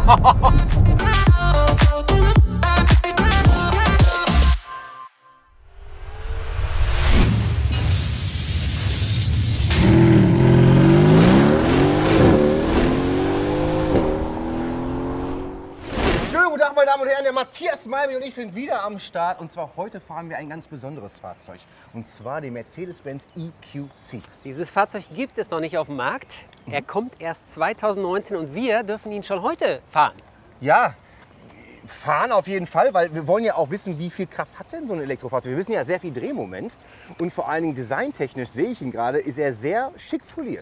Guten Tag, meine Damen und Herren, der Matthias Malmi und ich sind wieder am Start. Und zwar heute fahren wir ein ganz besonderes Fahrzeug. Und zwar den Mercedes-Benz EQC. Dieses Fahrzeug gibt es noch nicht auf dem Markt. Er kommt erst 2019 und wir dürfen ihn schon heute fahren. Ja, fahren auf jeden Fall, weil wir wollen ja auch wissen, wie viel Kraft hat denn so ein Elektrofahrzeug. Wir wissen ja sehr viel Drehmoment. Und vor allen Dingen designtechnisch, sehe ich ihn gerade, ist er sehr schick foliert.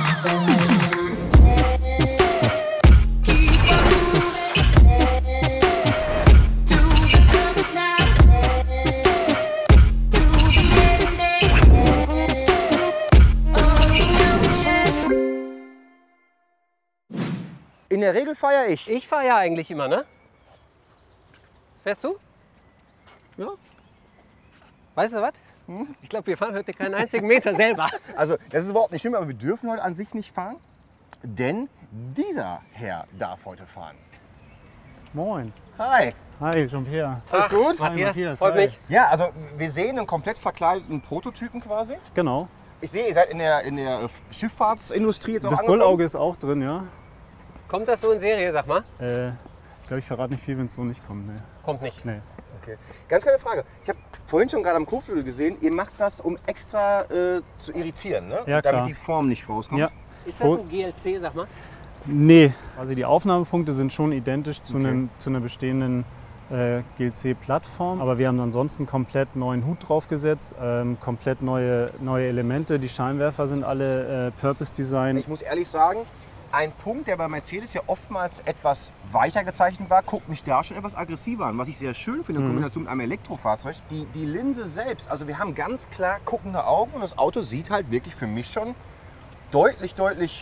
In der Regel feiere ich. Ich fahre ja eigentlich immer, ne? Fährst du? Ja. Weißt du was? Ich glaube, wir fahren heute keinen einzigen Meter selber. Also, das ist überhaupt nicht schlimm, aber wir dürfen heute an sich nicht fahren, denn dieser Herr darf heute fahren. Moin. Hi. Hi, Jean-Pierre. Alles gut? Matthias, Matthias, freut hi. mich. Ja, also wir sehen einen komplett verkleideten Prototypen quasi. Genau. Ich sehe, ihr seid in der Schifffahrtsindustrie jetzt auch Das angekommen. Bullauge ist auch drin, ja. Kommt das so in Serie, sag mal? Ich glaube, ich verrate nicht viel, wenn es so nicht kommt. Nee. Kommt nicht. Nee. Okay. Ganz kleine Frage. Ich habe vorhin schon gerade am Kotflügel gesehen, ihr macht das, um extra zu irritieren, ne? Ja, Damit klar. die Form nicht rauskommt. Ja. Ist das ein GLC, sag mal? Nee, also die Aufnahmepunkte sind schon identisch zu einer bestehenden GLC-Plattform. Aber wir haben ansonsten komplett neuen Hut draufgesetzt, komplett neue Elemente. Die Scheinwerfer sind alle Purpose-Design. Ich muss ehrlich sagen, ein Punkt, der bei Mercedes ja oftmals etwas weicher gezeichnet war, guckt mich da schon etwas aggressiver an. Was ich sehr schön finde in Kombination mit einem Elektrofahrzeug, die Linse selbst. Also wir haben ganz klar guckende Augen und das Auto sieht halt wirklich für mich schon deutlich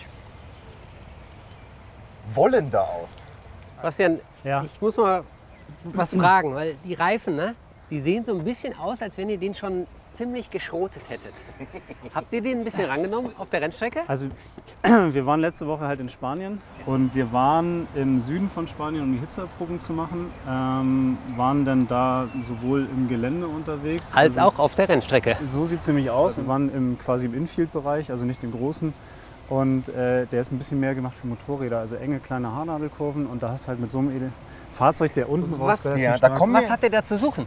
wollender aus. Bastian, Ja. ich muss mal was fragen, weil die Reifen, ne? Die sehen so ein bisschen aus, als wenn ihr den schon ziemlich geschrotet hättet. Habt ihr den ein bisschen rangenommen auf der Rennstrecke? Also wir waren letzte Woche halt in Spanien und wir waren im Süden von Spanien, um die Hitzeerprobung zu machen. Waren dann da sowohl im Gelände unterwegs. Als auch auf der Rennstrecke. So sieht es nämlich aus. Wir waren quasi im Infield-Bereich, also nicht im großen. Und der ist ein bisschen mehr gemacht für Motorräder, also enge kleine Haarnadelkurven. Und da hast du halt mit so einem Fahrzeug, der unten raus relativ Ja, da stark- kommen Was hat der da zu suchen?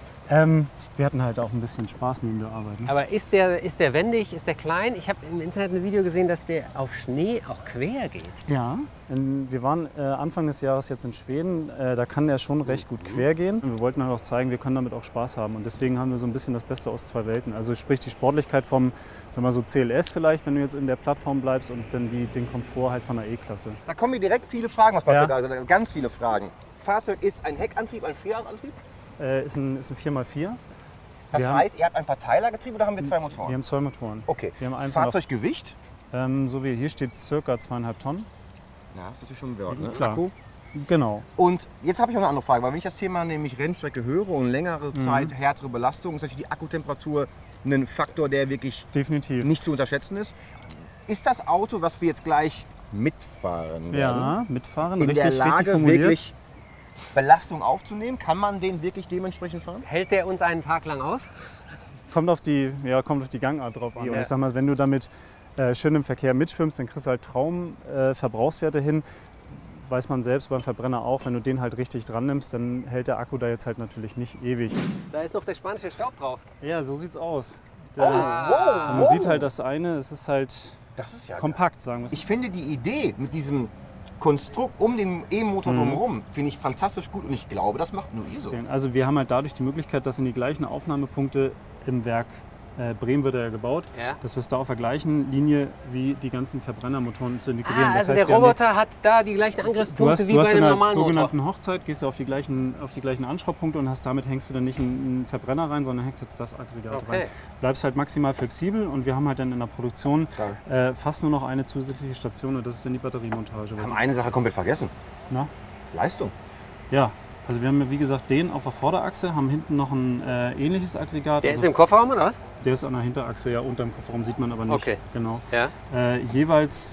wir hatten halt auch ein bisschen Spaß neben der Arbeit. Ne? Aber ist der wendig, ist der klein? Ich habe im Internet ein Video gesehen, dass der auf Schnee auch quer geht. Ja, wir waren Anfang des Jahres jetzt in Schweden. Da kann der schon recht gut quer gehen. Und wir wollten halt auch zeigen, wir können damit auch Spaß haben. Und deswegen haben wir so ein bisschen das Beste aus zwei Welten. Also sprich die Sportlichkeit vom, sagen wir mal so CLS vielleicht, wenn du jetzt in der Plattform bleibst, und dann den Komfort halt von der E-Klasse. Da kommen mir direkt viele Fragen, was Ja. passiert, ganz viele Fragen. Fahrzeug ist ein Heckantrieb, ein Vierradantrieb? Ist ein 4x4. Das Wir haben- heißt, ihr habt ein Verteilergetriebe oder haben wir zwei Motoren? Wir haben zwei Motoren. Okay. Wir haben eins Fahrzeuggewicht? So wie hier steht circa 2,5 Tonnen. Ja, das ist natürlich schon ein Wert, ne? Klar. Akku. Genau. Und jetzt habe ich noch eine andere Frage, weil wenn ich das Thema nämlich Rennstrecke höre und längere Zeit härtere Belastung, ist natürlich die Akkutemperatur ein Faktor, der wirklich Definitiv. nicht zu unterschätzen ist. Ist das Auto, was wir jetzt gleich mitfahren werden, Ja, mitfahren. in richtig, der richtig Lage, formuliert. wirklich Belastung aufzunehmen? Kann man den wirklich dementsprechend fahren? Hält der uns einen Tag lang aus? Kommt auf die Gangart drauf an. Ja. Und ich sag mal, wenn du damit schön im Verkehr mitschwimmst, dann kriegst du halt Traumverbrauchswerte hin. Weiß man selbst beim Verbrenner auch, wenn du den halt richtig dran nimmst, dann hält der Akku da jetzt halt natürlich nicht ewig. Da ist noch der spanische Staub drauf. Ja, so sieht's aus. Wow, Man sieht halt das eine, es ist halt Das ist ja kompakt, sagen wir. Ich finde die Idee mit diesem Konstrukt um den E-Motor drumherum, finde ich fantastisch gut und ich glaube, das macht nur ihr so. Also wir haben halt dadurch die Möglichkeit, dass in die gleichen Aufnahmepunkte im Werk Bremen wird er ja gebaut, Ja. dass wir es da auf der gleichen Linie wie die ganzen Verbrennermotoren zu integrieren. Ah, Das also heißt, der wir haben Roboter hat da die gleichen Du Angriffspunkte hast, wie du bei hast in einem der normalen Motor. sogenannten Hochzeit, gehst du auf die gleichen Anschraubpunkte und hast damit hängst du dann nicht einen Verbrenner rein, sondern hängst jetzt das Aggregat Okay. rein. Bleibst halt maximal flexibel und wir haben halt dann in der Produktion fast nur noch eine zusätzliche Station und das ist dann die Batteriemontage. Wir haben eine Sache komplett vergessen. Na? Leistung. Ja, also wir haben wie gesagt den auf der Vorderachse, haben hinten noch ein ähnliches Aggregat. Der also ist im Kofferraum oder was? der ist an der Hinterachse, ja, unterm Kofferraum sieht man aber nicht. Okay. Genau. Ja. Jeweils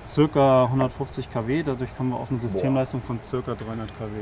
circa 150 kW, dadurch kommen wir auf eine Systemleistung von circa 300 kW.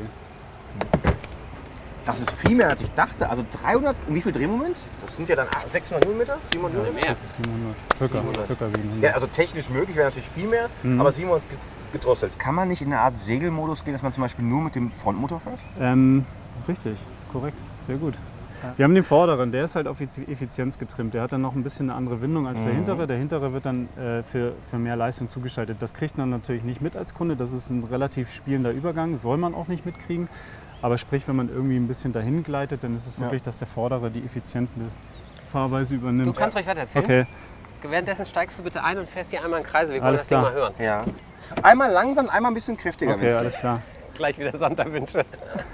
Das ist viel mehr als ich dachte. Also 300, wie viel Drehmoment? Das sind ja dann 600 Newtonmeter? 700 Newtonmeter? Mehr. Circa 700. Ja, also technisch möglich wäre natürlich viel mehr, aber 700 gedrosselt. Kann man nicht in eine Art Segelmodus gehen, dass man zum Beispiel nur mit dem Frontmotor fährt? Richtig, korrekt, sehr gut. Wir haben den vorderen, der ist halt auf Effizienz getrimmt. Der hat dann noch ein bisschen eine andere Windung als der hintere. Der hintere wird dann für mehr Leistung zugeschaltet. Das kriegt man natürlich nicht mit als Kunde. Das ist ein relativ spielender Übergang, soll man auch nicht mitkriegen. Aber sprich, wenn man irgendwie ein bisschen dahin gleitet, dann ist es wirklich, dass der vordere die effiziente Fahrweise übernimmt. Du kannst ruhig weiter erzählen. Okay. Währenddessen steigst du bitte ein und fährst hier einmal im Kreise. Wir wollen Alles das Ding klar. mal hören. Ja. Einmal langsam, einmal ein bisschen kräftiger. Okay, alles klar. Gleich wieder Sanderwünsche.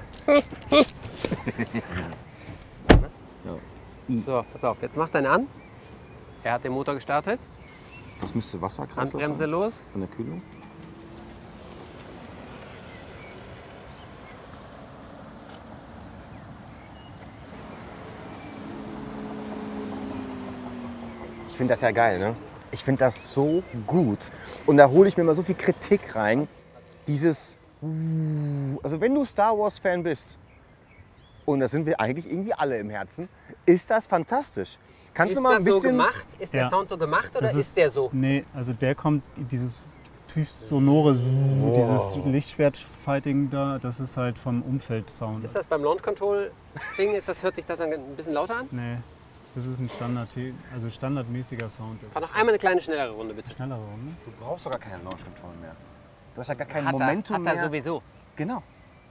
So, pass auf, jetzt macht er an. Er hat den Motor gestartet. Das müsste Wasserkreislauf Handbremse sein, los. von der Kühlung. Ich finde das ja geil, ne? Ich finde das so gut. Und da hole ich mir mal so viel Kritik rein. Dieses, also wenn du Star Wars Fan bist, und das sind wir eigentlich irgendwie alle im Herzen, ist das fantastisch. Kannst du mal ein bisschen so gemacht? Ist der Sound so gemacht oder ist der so? Nee, also der kommt, dieses tief sonore, dieses Lichtschwert-Fighting da, das ist halt vom Umfeld-Sound. Ist das beim Launch Control Ding, hört sich das dann ein bisschen lauter an? Nee, das ist ein standardmäßiger Sound. Fahr noch einmal eine kleine schnellere Runde, bitte. Schnellere Runde? Du brauchst doch gar keine Launch Control mehr. Du hast ja gar kein Hat Momentum er mehr. sowieso. Genau.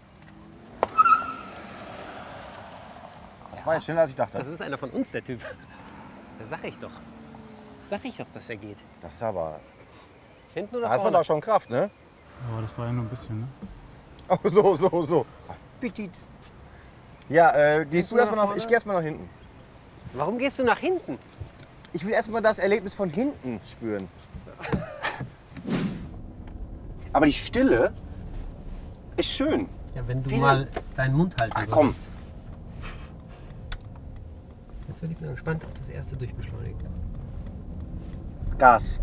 Das war jetzt schneller als ich dachte. Das ist einer von uns, der Typ. Das sag ich doch. Sag ich doch, dass er geht. Das ist aber. Hinten oder Da hast du vorne? doch schon Kraft, ne? Aber das war ja nur ein bisschen, ne? Oh, so. Petit. Ja, gehst du nach erstmal nach. vorne? Ich geh erstmal nach hinten. Warum gehst du nach hinten? Ich will erstmal das Erlebnis von hinten spüren. Aber die Stille ist schön. Ja, wenn du Viel- mal deinen Mund halten Ach, komm. würdest. Jetzt bin ich mal gespannt auf das erste Durchbeschleunigen. Gas.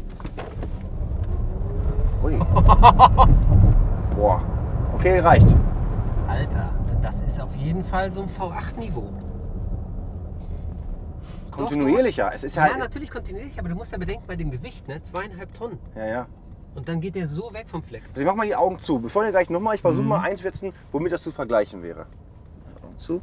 Ui. Boah. Okay, reicht. Alter, das ist auf jeden Fall so ein V8-Niveau. Kontinuierlicher. Es ist Ja, halt. natürlich kontinuierlich, aber du musst ja bedenken, bei dem Gewicht, ne? 2,5 Tonnen. Ja. Und dann geht der so weg vom Fleck. Also ich mach mal die Augen zu. Beschleunige gleich nochmal. Ich versuche mal einzuschätzen, womit das zu vergleichen wäre. Augen zu.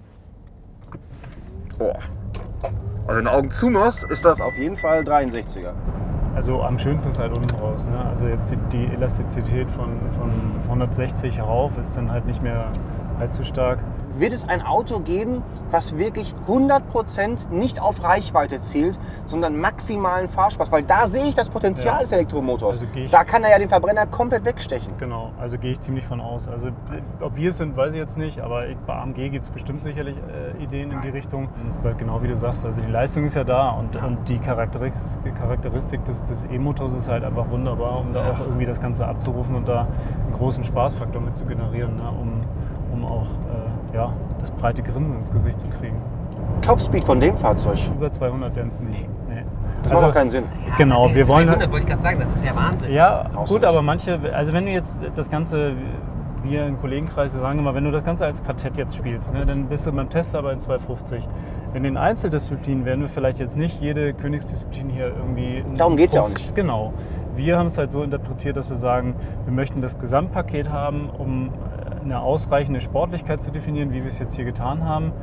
Boah. Also wenn du Augen zumachst, ist das auf jeden Fall 63er. Also am schönsten ist halt unten raus, ne? Also jetzt die Elastizität von 160 rauf ist dann halt nicht mehr allzu stark. Wird es ein Auto geben, was wirklich 100% nicht auf Reichweite zielt, sondern maximalen Fahrspaß? Weil da sehe ich das Potenzial des Elektromotors. Also da kann er ja den Verbrenner komplett wegstechen. Genau, also gehe ich ziemlich von aus. Also ob wir es sind, weiß ich jetzt nicht, aber bei AMG gibt es bestimmt sicherlich Ideen in die Richtung. Weil genau wie du sagst, also die Leistung ist ja da und die Charakteristik des E-Motors ist halt einfach wunderbar, um da auch irgendwie das Ganze abzurufen und da einen großen Spaßfaktor mit zu generieren, ne? um auch das breite Grinsen ins Gesicht zu kriegen. Topspeed von dem Fahrzeug. Über 200 werden es nicht. Nee. Das macht doch keinen Sinn. Genau, wir wollen. 200 wollte ich gerade sagen, das ist ja Wahnsinn. Ja, Brauchst gut, du aber manche, also wenn du jetzt das Ganze, wir im Kollegenkreis, wir sagen immer, wenn du das Ganze als Quartett jetzt spielst, ne, dann bist du beim Tesla bei 250. In den Einzeldisziplinen werden wir vielleicht jetzt nicht jede Königsdisziplin hier irgendwie... Darum geht's ja auch nicht. Genau. Wir haben es halt so interpretiert, dass wir sagen, wir möchten das Gesamtpaket haben, um eine ausreichende Sportlichkeit zu definieren, wie wir es jetzt hier getan haben.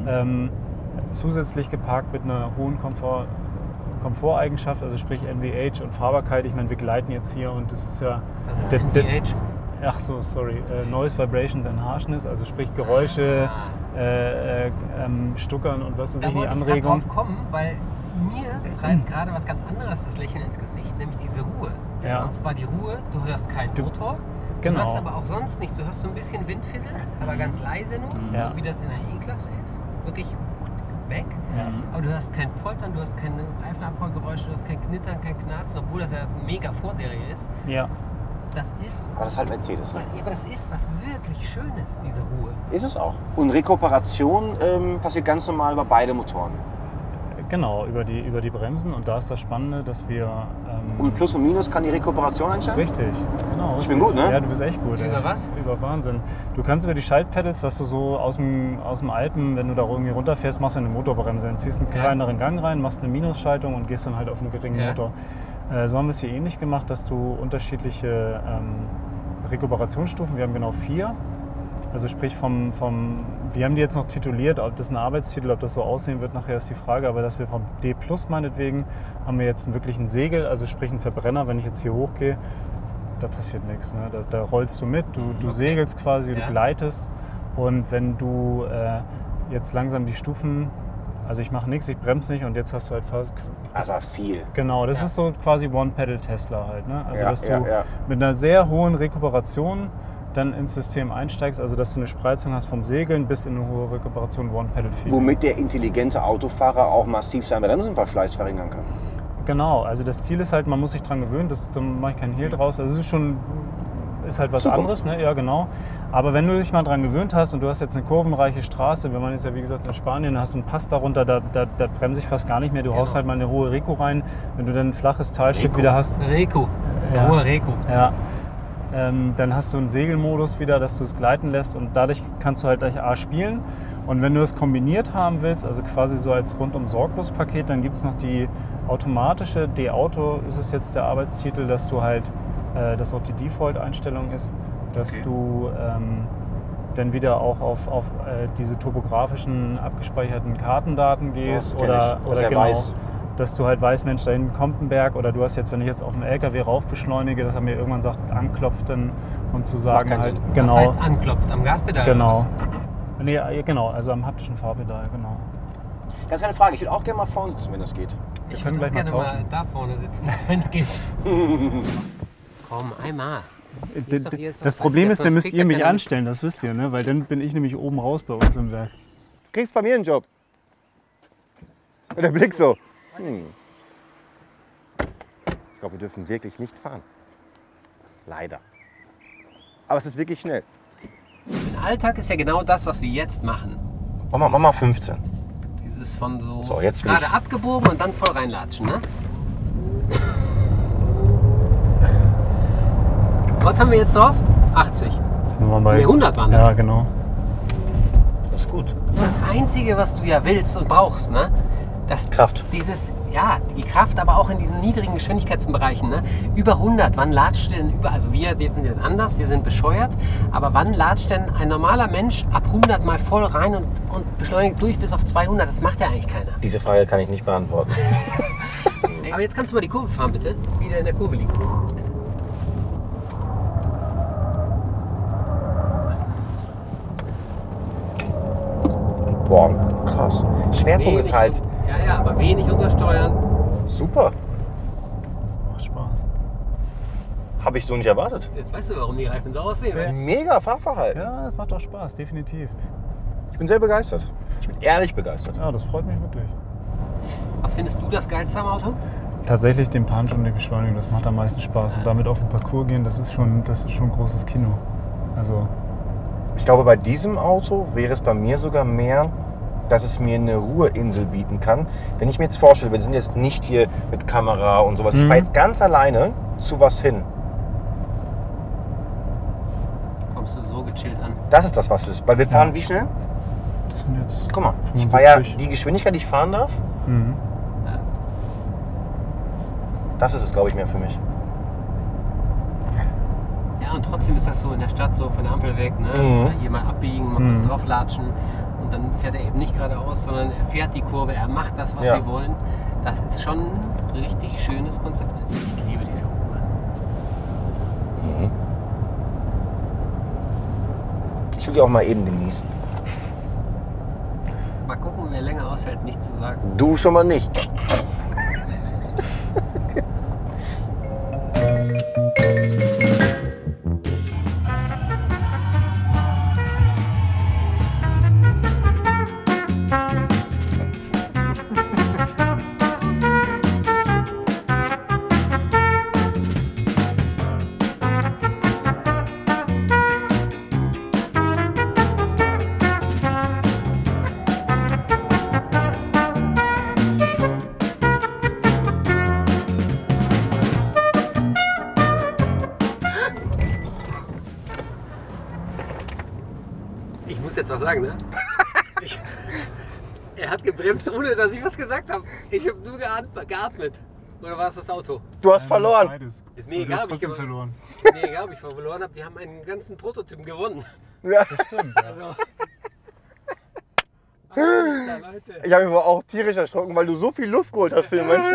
Zusätzlich geparkt mit einer hohen Komforteigenschaft, also sprich NVH und Fahrbarkeit. Ich meine, wir gleiten jetzt hier und das ist ja... Was ist NVH? Ach so, sorry. Noise, Vibration and Harshness, also sprich Geräusche, Stuckern und was weiß ich, Da wollte ich gerade Anregungen. drauf kommen, weil mir treibt gerade was ganz anderes das Lächeln ins Gesicht, nämlich diese Ruhe. Ja. Und zwar die Ruhe, du hörst keinen Motor, Genau. du hörst aber auch sonst nichts. Du hörst so ein bisschen Windfissel, aber ganz leise nur, Ja. so wie das in der E-Klasse ist. Wirklich weg. Ja. Aber du hast kein Poltern, du hast keine Reifenabrollgeräusche, du hast kein Knittern, kein Knarzen, obwohl das ja eine mega Vorserie ist. Ja. Das ist, Aber das ist halt Mercedes. Ne? ja, aber das ist was wirklich Schönes, diese Ruhe. Ist es auch. Und Rekuperation passiert ganz normal bei beide Motoren. Genau, über die Bremsen. Und da ist das Spannende, dass wir... Und Plus und Minus kann die Rekuperation einstellen? Richtig, genau. Ich bin gut, ne? Ja, du bist echt gut. Über was? Über Wahnsinn. Du kannst über die Schaltpedals, was du so aus dem Alpen, wenn du da irgendwie runterfährst, machst du eine Motorbremse. Dann ziehst einen kleineren Gang rein, machst eine Minusschaltung und gehst dann halt auf einen geringen Motor. So haben wir es hier ähnlich gemacht, dass du unterschiedliche Rekuperationsstufen, wir haben genau 4. Also sprich wir haben die jetzt noch tituliert, ob das ein Arbeitstitel, ob das so aussehen wird, nachher ist die Frage, aber dass wir vom D+ meinetwegen, haben wir jetzt wirklich ein Segel, also sprich einen Verbrenner, wenn ich jetzt hier hochgehe, da passiert nichts. Ne? Da rollst du mit, du segelst quasi, du gleitest und wenn du jetzt langsam die Stufen, also ich mache nichts, ich bremse nicht und jetzt hast du halt fast... Aber viel. Genau, das ist so quasi One-Pedal-Tesla halt. Ne? Also dass du mit einer sehr hohen Rekuperation dann ins System einsteigst, also dass du eine Spreizung hast vom Segeln bis in eine hohe Rekuperation One-Pedal-Feed. Womit der intelligente Autofahrer auch massiv seinen Bremsenverschleiß verringern kann. Genau, also das Ziel ist halt, man muss sich dran gewöhnen, da mache ich keinen Hehl draus. Also es ist halt was anderes, ne? Ja genau. Aber wenn du dich mal dran gewöhnt hast und du hast jetzt eine kurvenreiche Straße, wir waren jetzt ja wie gesagt in Spanien, da hast du einen Pass darunter, da bremse ich fast gar nicht mehr, du haust halt mal eine hohe Reku rein, wenn du dann ein flaches Talstück wieder hast. Reku, hohe Reku. Ja. Dann hast du einen Segelmodus wieder, dass du es gleiten lässt und dadurch kannst du halt gleich A spielen. Und wenn du das kombiniert haben willst, also quasi so als Rundum-Sorglos-Paket, dann gibt es noch die automatische D-Auto, ist es jetzt der Arbeitstitel, dass du halt, dass auch die Default-Einstellung ist, dass du dann wieder auch auf diese topografischen abgespeicherten Kartendaten gehst oder genau. Weiß. Dass du halt weißt, Mensch, da hinten kommt ein Berg oder du hast jetzt, wenn ich jetzt auf dem LKW rauf beschleunige, dass er mir irgendwann sagt, anklopft dann und zu sagen halt, genau. Was heißt anklopft? Am Gaspedal? Genau. Nee, genau, also am haptischen Fahrpedal, genau. Ganz eine Frage, ich würde auch gerne mal vorne sitzen, wenn das geht. Ich würde auch gerne mal da vorne sitzen, wenn es geht. Komm, einmal. Das Problem ist, dann müsst ihr mich anstellen, das wisst ihr, ne? Weil dann bin ich nämlich oben raus bei uns im Werk. Kriegst bei mir einen Job. Und der Blick so. Ich glaube, wir dürfen wirklich nicht fahren. Leider. Aber es ist wirklich schnell. Der Alltag ist ja genau das, was wir jetzt machen. Mach mal 15. Dieses von so jetzt gerade abgebogen und dann voll reinlatschen, ne? Was haben wir jetzt drauf? 80. Nee, 100 waren das. Ja, genau. Das ist gut. Das Einzige, was du ja willst und brauchst, ne? Kraft. Die Kraft, aber auch in diesen niedrigen Geschwindigkeitsbereichen. Ne? Über 100, wann latscht denn über, also wir sind jetzt anders, wir sind bescheuert, aber wann latscht denn ein normaler Mensch ab 100 mal voll rein und beschleunigt durch bis auf 200? Das macht ja eigentlich keiner. Diese Frage kann ich nicht beantworten. Aber jetzt kannst du mal die Kurve fahren, bitte, wie der in der Kurve liegt. Boah, krass. Schwerpunkt ist halt... Ja, aber wenig untersteuern. Super. Macht Spaß. Habe ich so nicht erwartet. Jetzt weißt du, warum die Reifen so aussehen. Ne? Mega Fahrverhalten. Ja, es macht auch Spaß, definitiv. Ich bin sehr begeistert. Ich bin ehrlich begeistert. Ja, das freut mich wirklich. Was findest du das Geilste am Auto? Tatsächlich den Punch und die Beschleunigung, das macht am meisten Spaß. Und damit auf den Parcours gehen, das ist schon großes Kino. Also ich glaube, bei diesem Auto wäre es bei mir sogar mehr, dass es mir eine Ruheinsel bieten kann. Wenn ich mir jetzt vorstelle, wir sind jetzt nicht hier mit Kamera und sowas. Ich fahre jetzt ganz alleine zu was hin. Kommst du so gechillt an? Das ist das, was es ist. Weil wir fahren wie schnell? das sind jetzt Guck mal, 75. ich fahre ja die Geschwindigkeit, die ich fahren darf. Das ist es, glaube ich, mehr für mich. Ja, und trotzdem ist das so in der Stadt so von der Ampel weg, ne? Hier mal abbiegen, mal kurz drauflatschen und dann fährt er eben nicht geradeaus, sondern er fährt die Kurve, er macht das, was wir wollen. Das ist schon ein richtig schönes Konzept. Ich liebe diese Ruhe. Ich will die auch mal eben genießen. Mal gucken, wer länger aushält, nichts zu sagen. Du schon mal nicht. muss jetzt was sagen, ne? Er hat gebremst, ohne dass ich was gesagt habe. Ich habe nur geatmet. Oder war es das Auto? Du hast verloren. Beides. Ist mir egal, ob ich verloren. Mir egal, ob ich verloren habe. Wir haben einen ganzen Prototypen gewonnen. Ja. Das stimmt. Ja. Also. Alter, Leute. Ich habe mich aber auch tierisch erschrocken, weil du so viel Luft geholt hast für den Menschen.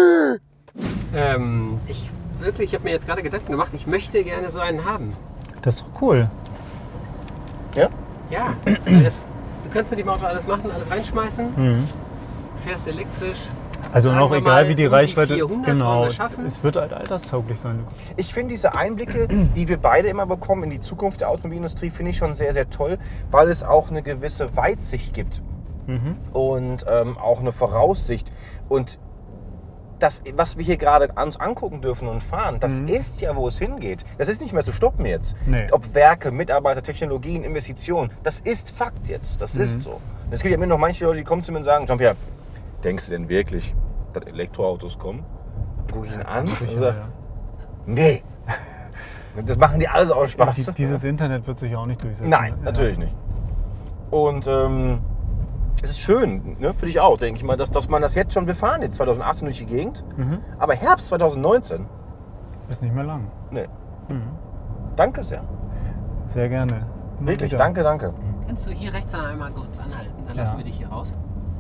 Ich habe mir jetzt gerade Gedanken gemacht, ich möchte gerne so einen haben. Das ist doch cool. Ja? Ja, weil du kannst mit dem Auto alles machen, alles reinschmeißen. Mhm. Fährst elektrisch. Also Sagen auch wir egal mal, wie die um die Reichweite, 400 genau, wollen wir schaffen. es wird halt alterstauglich sein. Ich finde diese Einblicke, die wir beide immer bekommen in die Zukunft der Automobilindustrie, finde ich schon sehr, sehr toll, weil es auch eine gewisse Weitsicht gibt und auch eine Voraussicht. Und das, was wir hier gerade uns angucken dürfen und fahren, das ist ja, wo es hingeht. Das ist nicht mehr zu stoppen jetzt. Nee. Ob Werke, Mitarbeiter, Technologien, Investitionen, das ist Fakt jetzt. Das ist so. Und es gibt ja immer noch manche Leute, die kommen zu mir und sagen, Jean-Pierre, denkst du denn wirklich, dass Elektroautos kommen? Guck ich ihn an und sage, nee. Das machen die alles aus Spaß. Dieses Internet wird sich auch nicht durchsetzen. Nein, natürlich nicht. Und es ist schön, ne, für dich auch, denke ich mal, dass man das jetzt schon, wir fahren jetzt 2018 durch die Gegend, aber Herbst 2019, Ist nicht mehr lang. nee. Danke sehr. Sehr gerne. Wirklich, Wieder. danke, danke. Kannst du hier rechts einmal kurz anhalten? Dann Ja. lassen wir dich hier raus.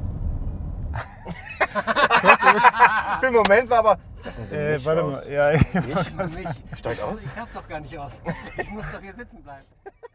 Für den Moment war aber, lassen Sie mich Warte raus. mal. Ja, Ich Steig aus. darf doch gar nicht aus. Ich muss doch hier sitzen bleiben.